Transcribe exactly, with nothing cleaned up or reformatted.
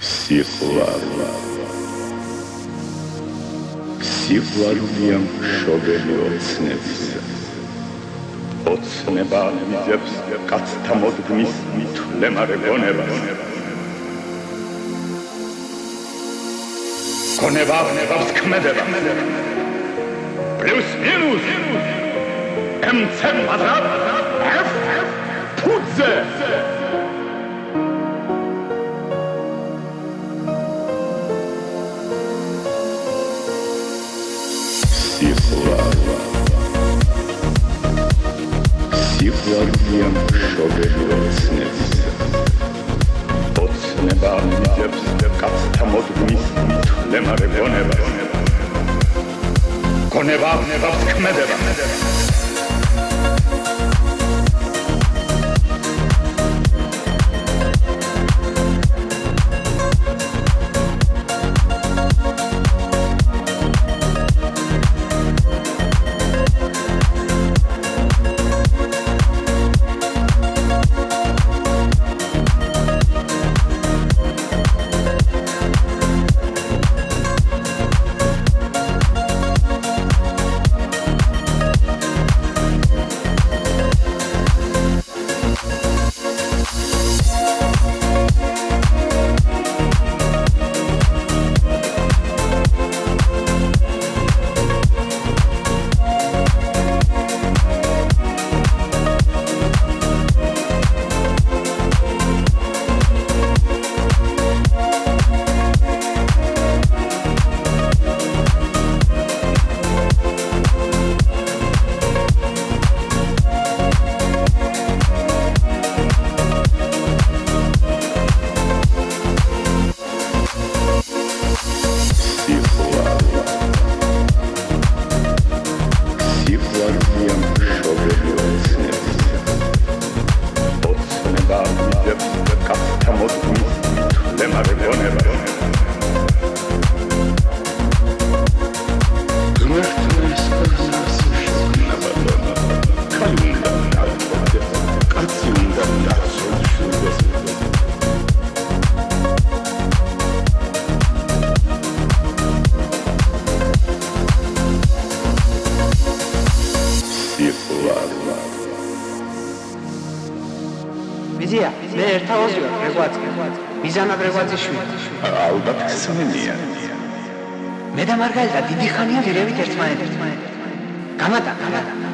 სიყვარული სიყვარულია მშობელი ოცნებისა ოცნება მიზებს კაცთა მოდგმის მითვლემარე გონებას გონება ვნებას ქმედება პლუს მინუს ემცემ კვადრატ f ფუძე სიყვარულია მშობელი ოცნებისა ოცნება მიზებს კაცთა მოდგმის მითვლემარე გონებას გონება ვნებას ქმედება მიზია, მე ერთაოზი ვარ, რეგვაცი. მიზანა რეგვაცი შვილი. ალბათ ხსენია. მე და მარგალიტა დიდი ხანია ვირევით ერთმანეთს. გამატა, გამატა.